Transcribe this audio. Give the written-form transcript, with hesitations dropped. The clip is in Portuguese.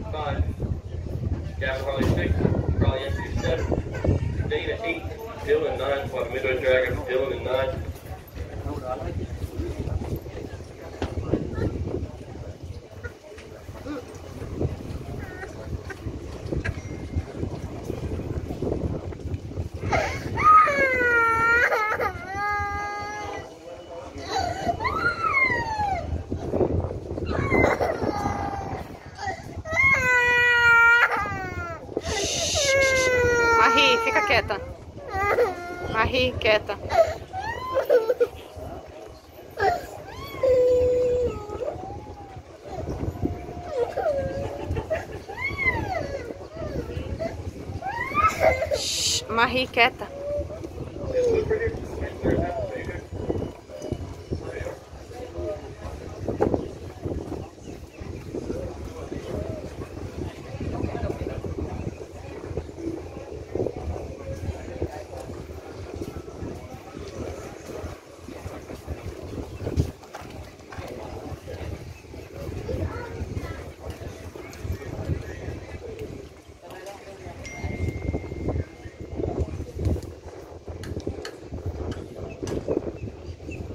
5. Gavin Harley 6. Carly Andrews 7. Dana 8. Dylan 9. Water Midway Dragon. Dylan and 9. Marie, fica quieta. Marie, quieta. Marie, quieta.